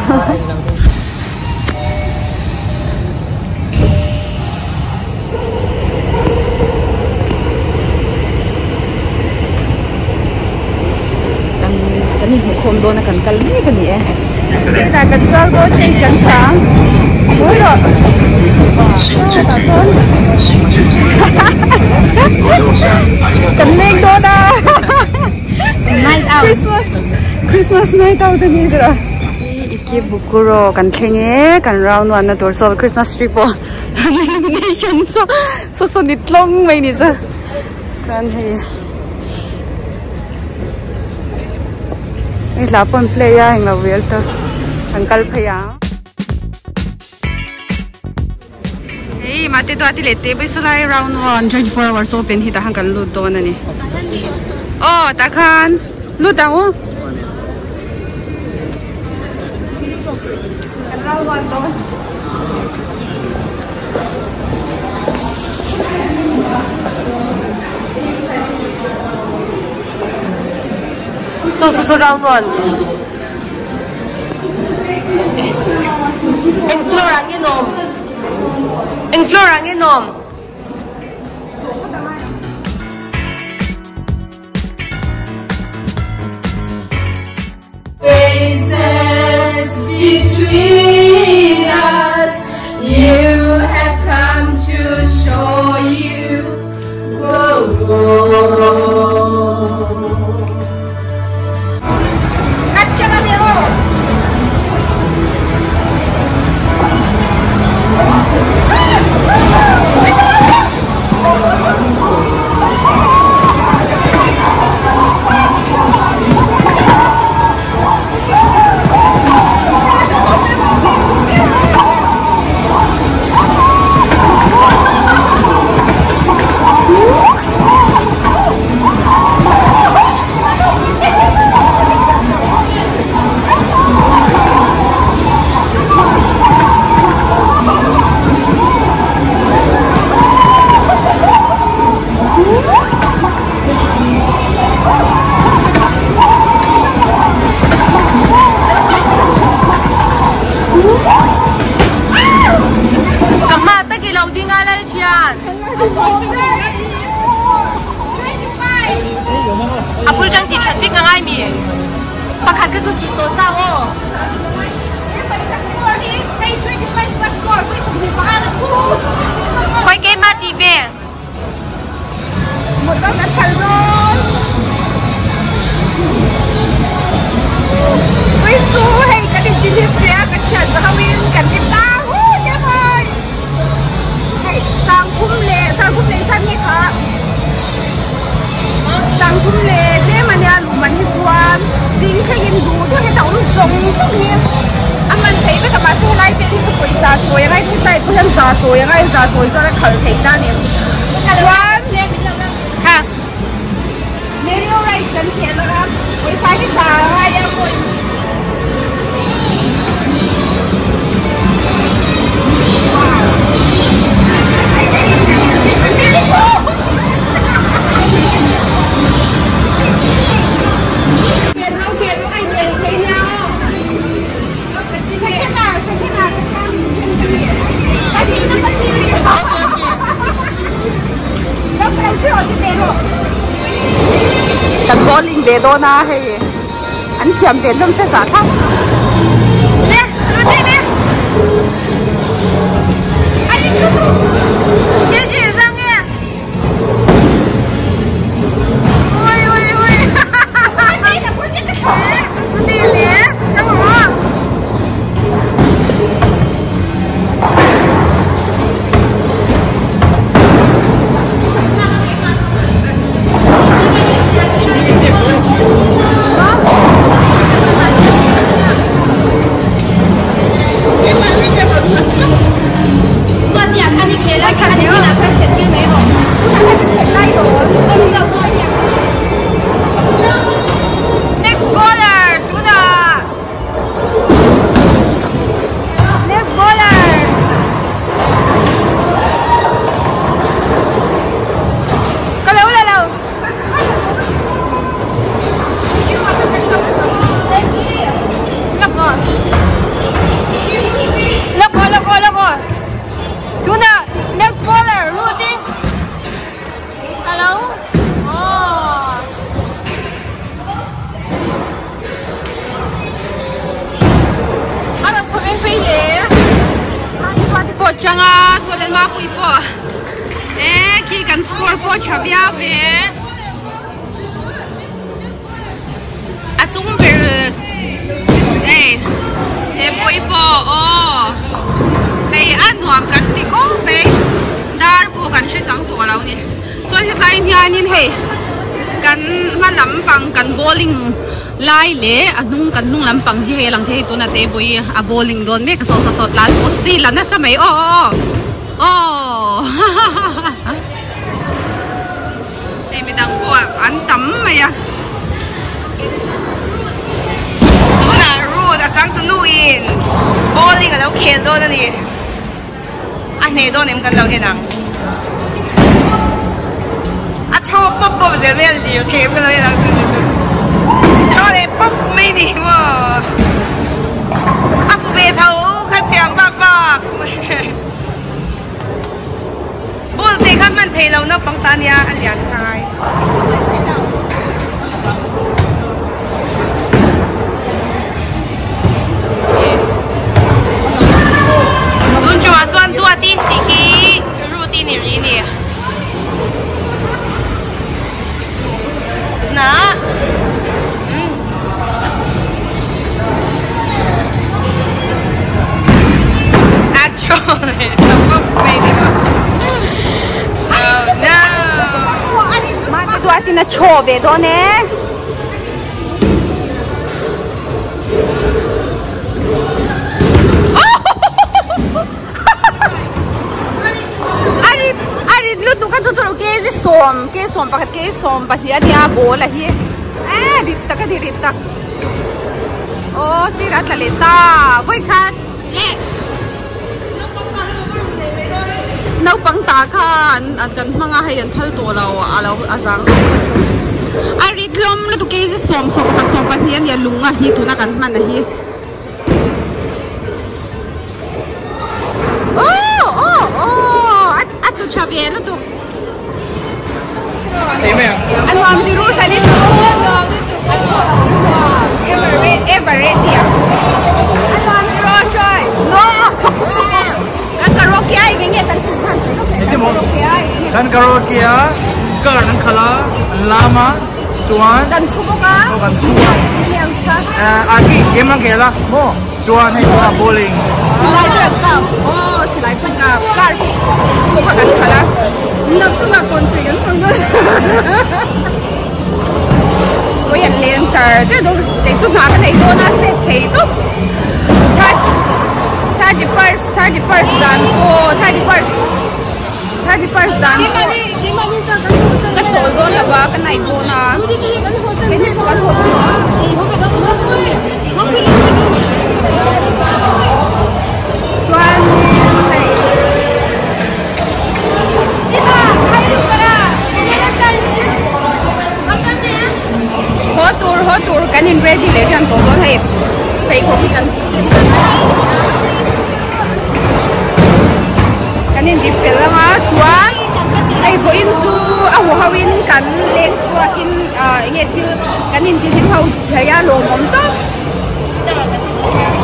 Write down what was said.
นี่หัวโคมโดนกันกันนี่กันนี่ที่แต่กันเจ้าก็ใช้กันช้างโอ้ยหรอตัดต้นกันเล่งโดนอ่ะ Night out Christmas night outนี่เด้ออีกบุกโรกันแข่งกันราวน์วันนะตัวโซ่ Christmas tree ปะทาง illumination โซนิดลงไม่นี่จ้ะฉันให้นี่ลาปนเพลย์ยังเราเวลต์อังคัลพยาเฮ้ยมาติดตัวที่เล็ดเตะไปสุดเลย round 1 24 hours open ที่ตาหังกันลุดตัวนั่นนี่โอ้ตาคันลุดตัวround 1ตัวSo round 1. Ang floor ang inom. Faces between us, you have come to show you go. Apul jang di cantik ngai mi. Pakat ke tu tu sa o. Koi ke mati be. Mudah nak kalon. Wei tu hei kan di dilip dia kan cian zahawin kan kita. Dia hai. Hei sang kum le san ni ka. Sang kum le je man ya lu man hi chuan sing kha yin du tu he tau lu zong zong ni aman thei ba ka ma su lai pe tu koi sa choi ngai tu tai pu han sa choi ngai sa choi cho la khal thei da ni chuan ha Mario rice kan thian la ka koi sa ki sa ngai ya koi Cần bowling về đó na hay anh thiểm về đông sẽ xả thóc lên lên đây lên anh đi chưa chị sang nghe ôi ôi ôi đây là con cái thẻ con đi lé cho mà ma pui po ki kan score po chavia ve a chung ber pui po hei an nuam kan ti ko be dar po kan she chang to lo ni choi he lai nia nin hei kan ma lam pang kan bowling lai le anung kan nung lam pang hi he lang the tu na te bui a bowling don me ka so lan po si lan na sa mai đây mình đang qua ăn tắm mày à đúng là ru đã trắng từ nuôi bowling ở đâu kẹt đó nè anh này đó em cần đâu thế nào chop bắp bắp giờ mới liều thêm cái này là cho để bắp mấy đi mà về thấu khát tiền bạc bố thì khát mình thấy lâu nó bằng tan ya anh liền khai luôn cho toàn tua tí xí kí routine này nè nè Asin na chove do ne ari lu tu kan choro ke som pakhat ke som pathia dia bola hi rit tak di rit tak si rat la leta voi khat le nấu băng ta khan kan manga hay an thal to alo azang arit lom la tu ke som pan hian ya lunga hi tu na kan man hi at tu chavie la tu amen an wam ti ru sa ni tu everett ya an wam ti ro shoi no karaoke ai nghe tan tu han sai karaoke ai kan karaoke ya kan khala lama chuan kan chu ka kan chu aki game ang kela mo chuan hay ko bowling silai ka silai ka kar ko kan khala nak tu na kon chi kan song ko yan len char je do te chu na ka nei do na se thei to 31st dan ko 31st dan ka chol do la ba ka nai do na ke ni ko ho chuan nei ita hai ru para mera sai ni akan ne ho tur kan in ready le jan to do hai fei ko kan chin kanin dip pela ma chuan ai voin chu a ho hawin kan leng chua in nge thil kanin thil hau thaya lo mom to